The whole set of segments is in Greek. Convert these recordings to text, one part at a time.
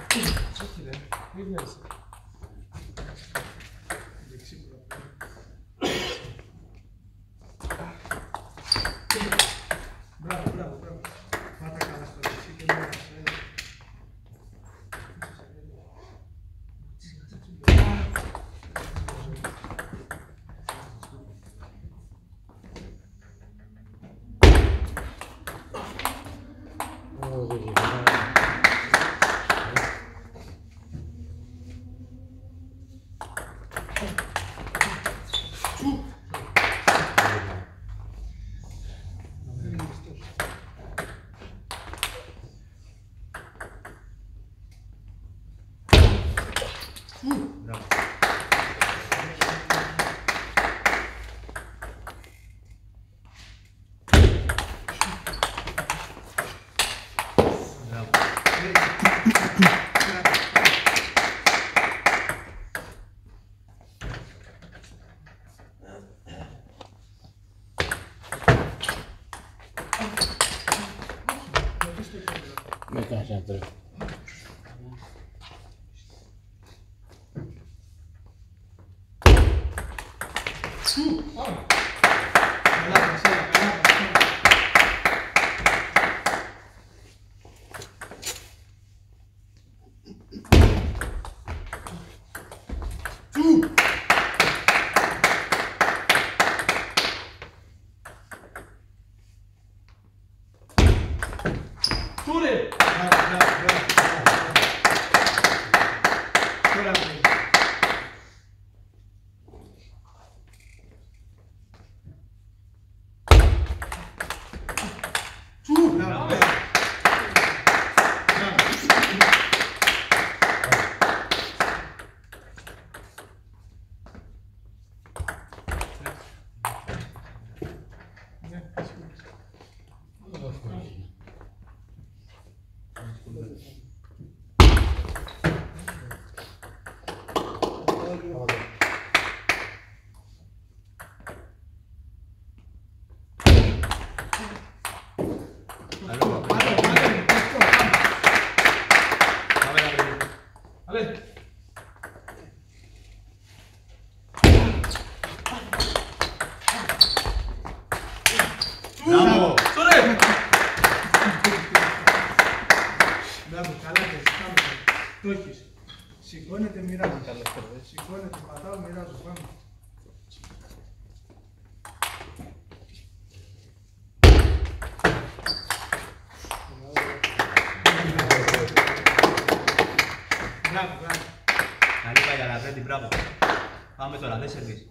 Όχι ρε, μην βγαίνεις. Μπράβο, μπράβο, μπράβο. Πάτα καλά στο δεξί και μόνο σε. Με κάτσε να τρέχω. Τούρε! Μπράβο, μπράβο, μπράβο. Τώρα πήγε. Μπράβο, μπράβο. Μπράβο! Μπράβο, καλά και πάμε. Το έχεις. Σηκώνεται, μοιράζω. Σηκώνεται, πατάω, μοιράζω. Πάμε. Μπράβο, μπράβο. Καλή πάει καλά, Φρέντι, μπράβο. Πάμε τώρα, δεν σερβίς.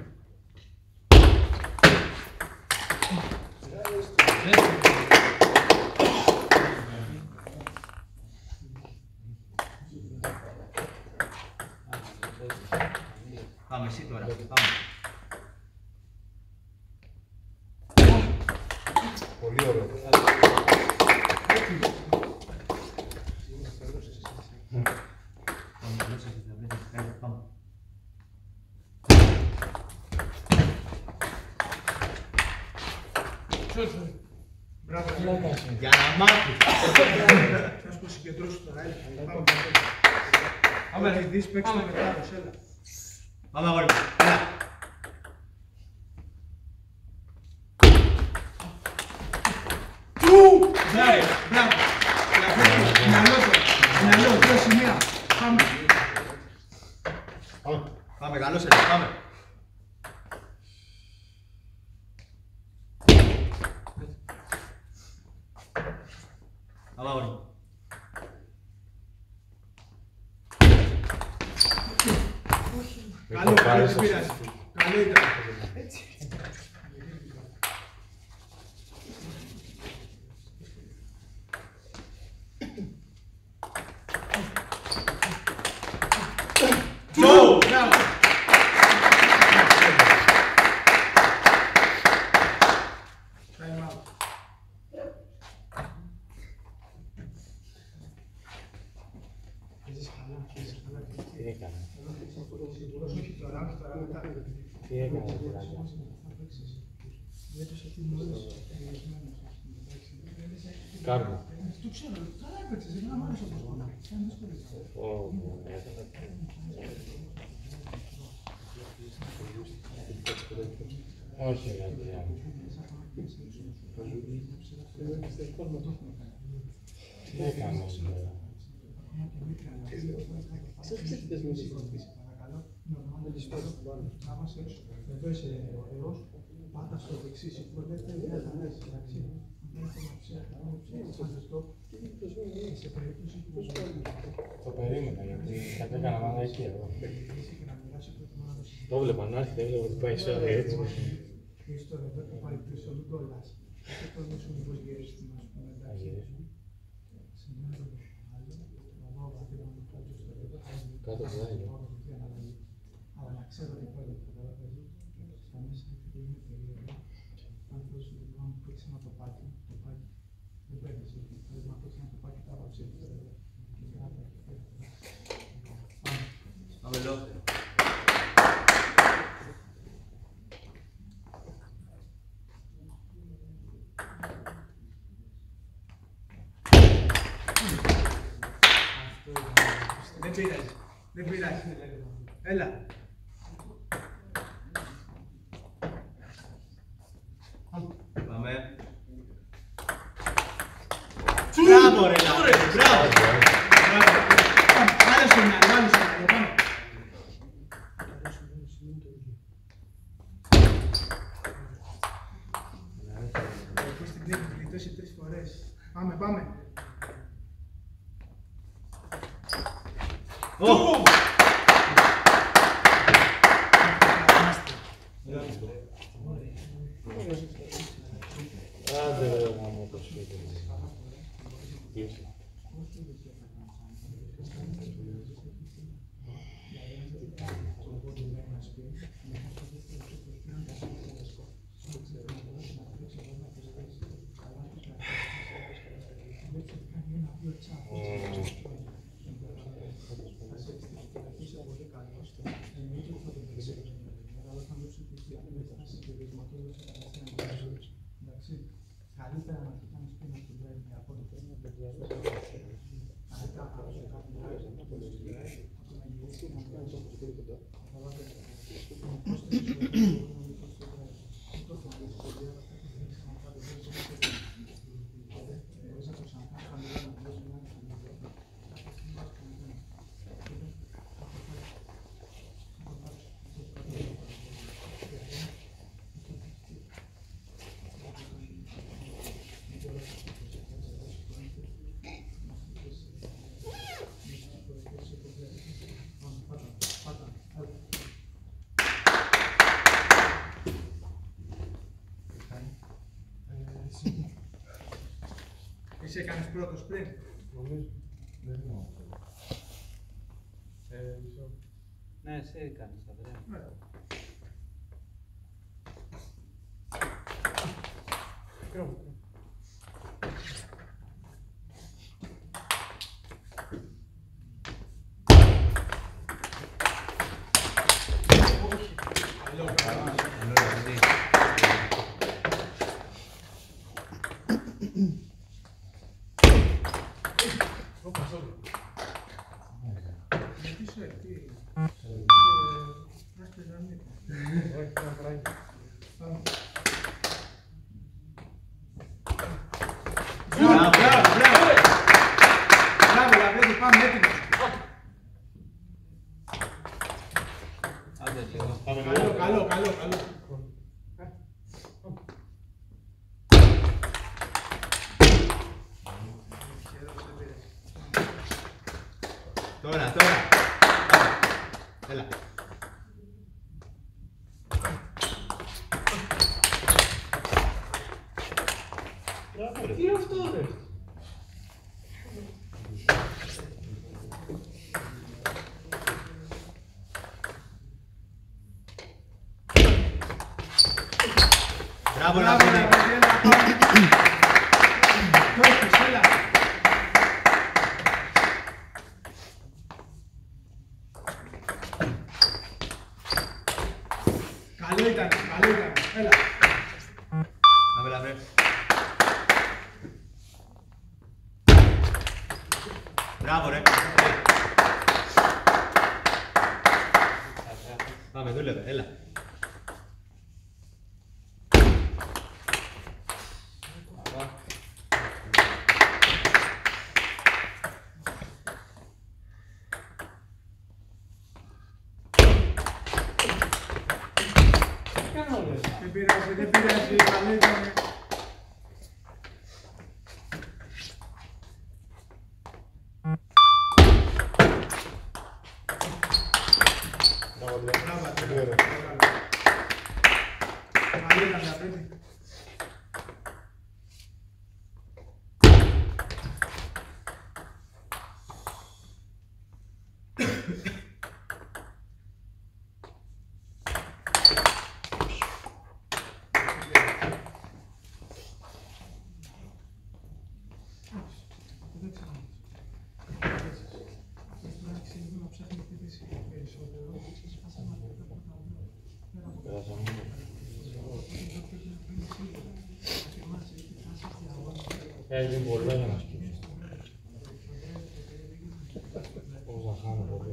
Πάμε εσύ τώρα, πάμε. Πολύ ωραίο. Μπράβο, Για να μάθεις. θα σου συγκεντρώσω τώρα, έλα. Πάμε να δεις, παίξτε με θάρρος, έλα. Πάμε αγόρι μου, έλα. Ναι, μπράβο. Μυαλό τώρα, μυαλό, δύο σημεία. Πάμε. Πάμε, καλώς έλα, πάμε. Πάμε αγόρι μου. Καλό, καλό, δεν πειράζει. Καλό ήταν. Έτσι. Μπράβο! Time out. Τι έκανα. Όχι τώρα, όχι τώρα, μετά. Τι έκανα, Τυράκια. Βλέπεις ότι μόλις Κάρμο. το ξέρω, καλά έπαιξες, εμένα μ' άρεσε όπως πονάει. Ήταν δύσκολο. Όχι, δηλαδή. Τι έκανες, βέβαια. Σας ξέρετε μουσική. Νορμάλ της πόρτας του πάνω. Εδώ είσαι έως, πάτα στο δεξί σηκώνεται, δεν θα λες, εντάξει. Το περίμενα, γιατί κάτι έκανα μάνα εκεί εδώ. Το βλέπα να έρχεται, έβλεπα ότι πάει σε ώρα έτσι. Η ιστορία εδώ θα πάρει πίσω του Ντόλας. Και το δώσουν λίγο γυρίσουν, ας πούμε, εντάξει. Κάτω από άλλο. Αλλά να ξέρω ότι πάλι καταλαβαίνει. Στα μέσα είναι περίεργο. Αν δώσει λοιπόν να παίξει ένα τοπάκι, δεν παίρνεις. Πρέπει να παίξει ένα τοπάκι, τα βάψει. Πάμε λόγια. Δεν πειράζει. Δεν πειράζει. Έλα. Πάμε. Μπράβο ρε, μπράβο. Άλλο στο μυαλό, άλλο στο μυαλό. Πάμε. Εκεί στην τρίτη γλιτώσει 3 φορές. Πάμε, πάμε. Άντε ρε, να μου το σπίτι μου. Πίσω. Καλύτερα να κοιτάμε σπίτι στην τρέλη από το τέλος να παιδιάζει. Μετά από το κάτι να γυρίσει να κάνει όπως κρύβεται. Εσύ έκανες πρώτος πριν. Νομίζω. Δεν είναι. Ναι, εσύ έκανες τα βρέα. Γιατί σου εκεί. Άστε να μην. Μπράβο, μπράβο, μπράβο. Μπράβο, Λαβρέντη, πάμε έτοιμος. Άντε λίγο. Καλό, καλό, καλό, καλό. Τώρα, τώρα. Έλα. Τι είναι αυτό ρε. Μπράβο, Μπράβο, Λαβρέντη. Λαβρέντη, έλα, πάμε. Κόστος, έλα. Καλό ήταν, καλό ήταν. Έλα. Πάμε, Λαβρέντη. Μπράβο ρε. Πάμε, δούλευε, έλα. Δεν πειράζει, δεν πειράζει, καλό ήταν. Καλό ήταν, απέναντι. Είναι πολλά για να σκύψω. Πώς θα χάνω πολύ.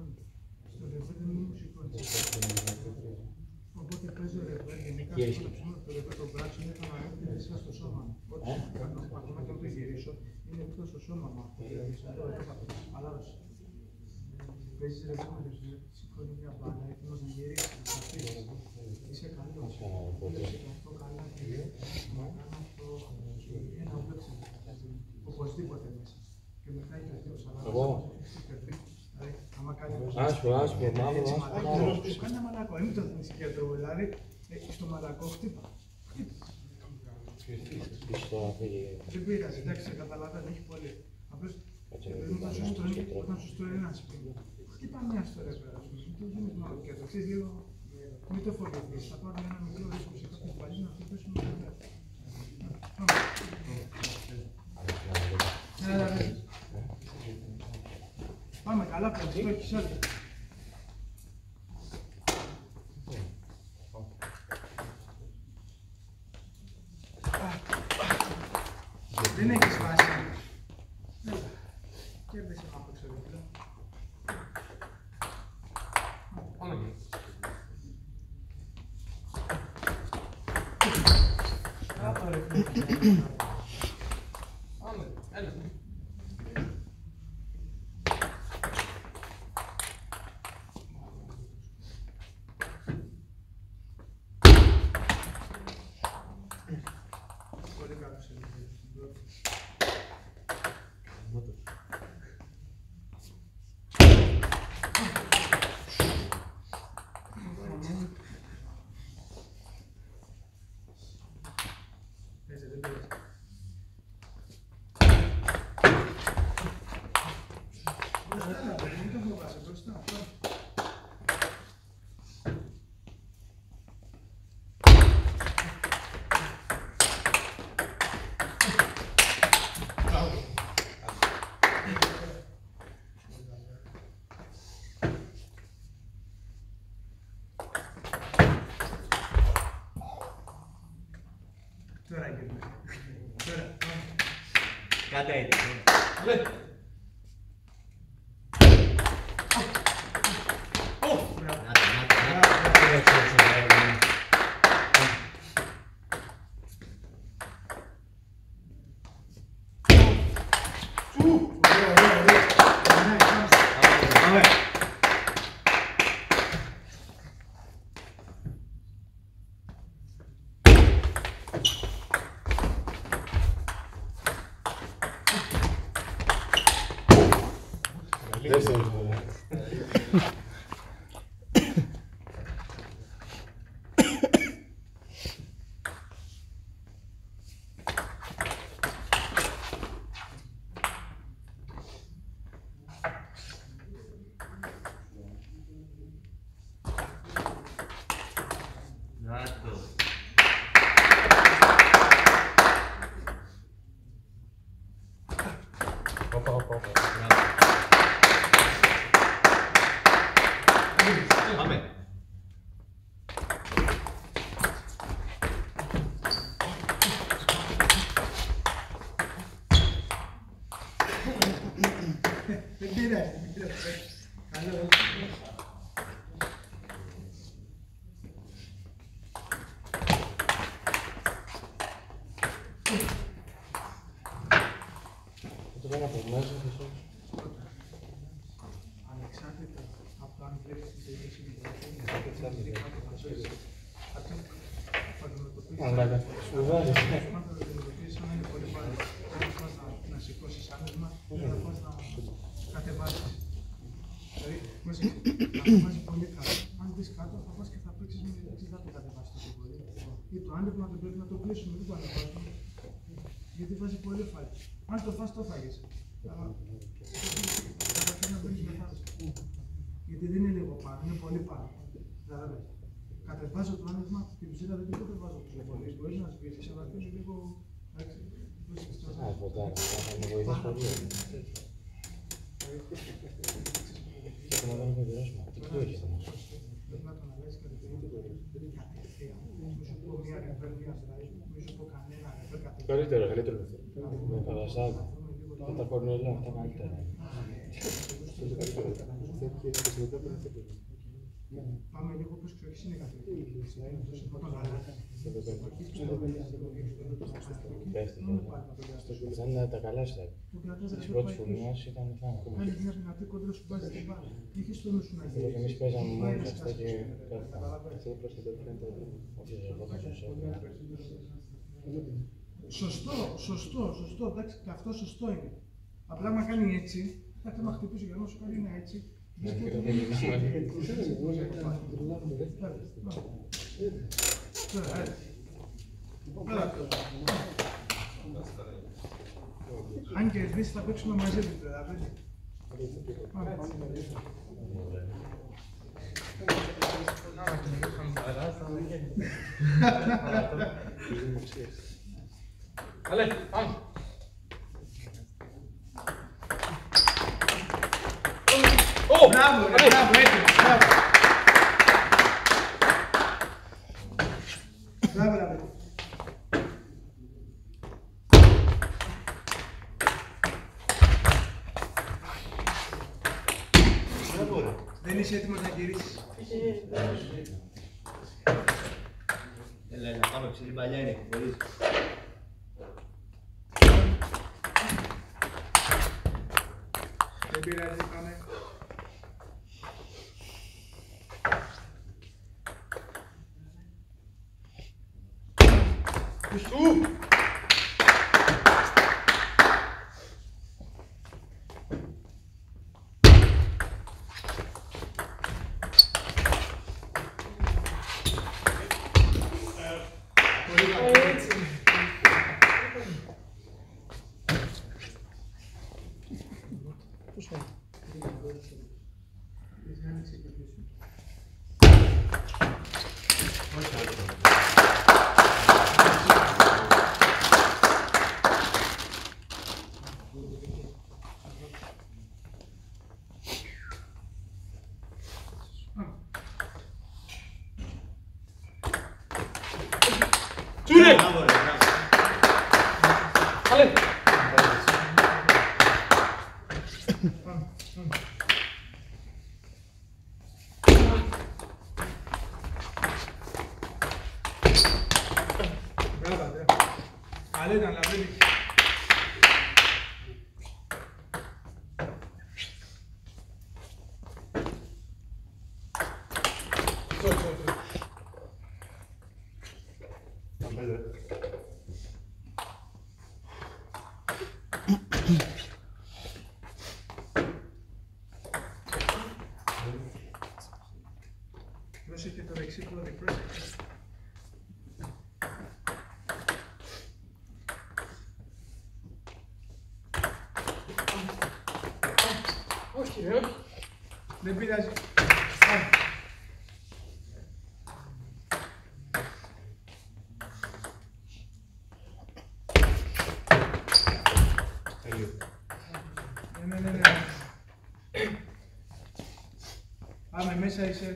Οπότε παίζω ρεβέρ, γενικά στο ρεβέρ το μπράτσο είναι το να έρθει μέσα στο σώμα μου. Ακόμα και αν το γυρίσω, είναι εκτός στο σώμα μου. Αλλά παίζεις ρεβέρ με ρεβέρ, σηκώνει μια μπάλα, έτοιμος να γυρίσεις, να αφήσεις. Είσαι καλός. Αυτό καλά και να κάνω αυτό ένα βλέψε. Οπωσδήποτε μέσα. Και μετά έχει αυτός, αλλά Άσπρο, άσπρο, μαύρο, άσπρο. Κάνε μαλακό, μην το δίνεις κέντρο, δηλαδή στο μαλακό χτύπα. Δεν πειράζει, εντάξει, καταλαβαίνω, έχει πολύ. Απλώς όταν σου στρώνει ένα σπίτι, χτύπα μια στο ρε πέρα σου, μην το δίνεις μόνο κέντρο, ξέρεις λίγο, μην το φοβηθείς, θα πάρω ένα μικρό ρίσκο σε κάποιες παλιές να χτυπήσουμε το ρεβέρ. Πάμε καλά, πρέπει το έχεις όλοι. Δεν έχεις βάση. Κέρδισε να πω ξέρω. Πάμε ρε φίλε. Πάμε, έλα. Πολύ καλό σε Τώρα γυρνάει. Τώρα. Κάντε έτσι. Δεν σε εύκολα. Πάμε. Δεν πειράζει, δεν πειράζει. Καλό. Το πέρα από μέσα και σε... Ανεξάρτητα από το αν βλέπεις την τελείωση με Αλλά σπουδάζεις. αν το αντιμετωπίσεις, αν είναι πολύ πάλι, δεν πας να σηκώσεις άνεσμα, δεν θα πας να κατεβάσεις. Δηλαδή, μέσα να κατεβάσεις πολύ κάτω. Αν μπεις κάτω, θα πας και θα παίξεις με δεν θα το κατεβάσεις τόσο πολύ. Ή το άνευμα δεν πρέπει να το κλείσουμε, δεν το ανεβάζουμε. Γιατί βάζει πολύ φάλη. Αν το φας, το φάγεις. Γιατί δεν είναι λίγο πάνω, είναι πολύ πάνω. Δηλαδή, κατεβάζω το άνοιγμα και φυσικά δεν το κατεβάζω τόσο πολύ. Μπορείς να σβήσεις, αλλά θέλει λίγο. Ποτά, θα με βοηθάς πολύ. Και να δεν με βιώσουμε. Τι πιο έχεις όμως. Πρέπει να τον αλλάζεις κατευθείαν. Μη σου πω μία ρεβέρ, μία σλάιζ, μη σου πω κανένα ρεβέρ κατευθείαν. Καλύτερο, καλύτερο. Με παρασάδι. Τα κορνελά, αυτά καλύτερα. Πάμε λίγο όπως ξέρεις είναι κατευθείαν. Αυτά είναι τα καλά σου. Τις πρώτες φουρνιάς ήταν φάνα. Κάνεις μια δυνατή κόντρα σου μπάζει την μπάλα. Είχες το νου σου να γίνεις. Εμείς παίζαμε μόνο αυτά και Σωστό, εντάξει, και αυτό σωστό είναι. Απλά άμα κάνει έτσι, θα μα χτυπήσει για να σου κάνει ένα έτσι. Αν κερδίσει θα παίξουμε μαζί του, δηλαδή. Καλέ, πάμε. Μπράβο, μπράβο, έτοιμος, μπράβο. Μπράβο, μπράβο. Δεν είσαι έτοιμος να γυρίσεις. Έλα, να πάμε ψηλή παλιά είναι, μπορείς. Δεν πειράζει, πάμε. Τσούρε! Μπράβο, ρε, μπράβο. Καλέ! Μπράβο, Αντρέα. Καλή ήταν, Λαβρίδη. Δώσε και το δεξί πόδι, πρόσεξε. Όχι ρε, όχι. Δεν πειράζει. Ναι. Πάμε, μέσα είσαι.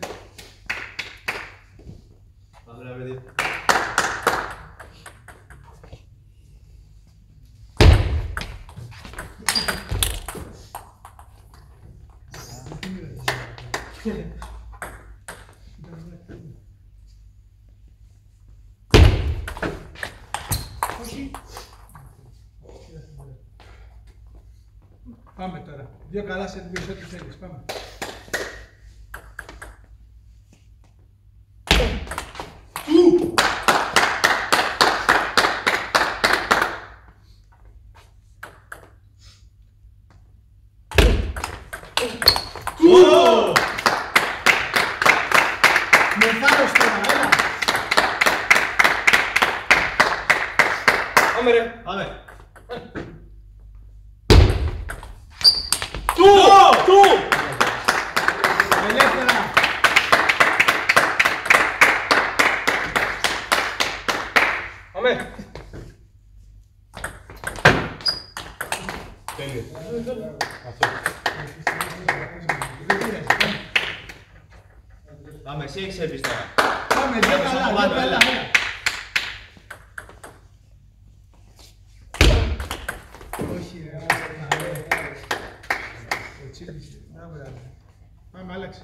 Πάμε, ρε, παιδί. Όχι. Πάμε τώρα. Δύο καλά σε δύο ό,τι θέλεις. Πάμε. Με φάρος τώρα, έλα. Πάμε ρε. Πάμε. Του! Ελεύθερα. Πάμε. Τέλειο. Αυτό. Πάμε, εσύ έχεις σερβίς τώρα. Πάμε, δύο Πάμε, καλά, από δύο πάνω, καλά, έλα. έλα. Όχι ρε, ο Τσίλης, μπράβο ρε. Πάμε, άλλαξε.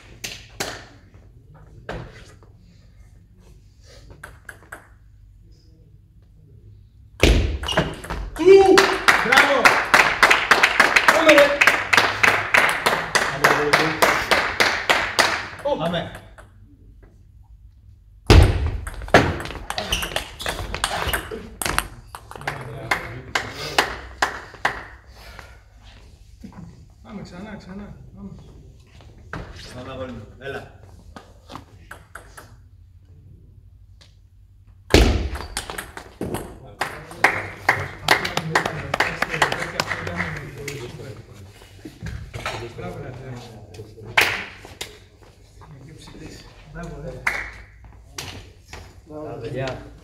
Μπράβο! Πάμε ρε. Πάμε. Πάμε ξανά, ξανά. Πάμε. Πάμε αγόρι μου. Έλα. Μπράβο ρε. Μπράβο ρε. Τα παιδιά.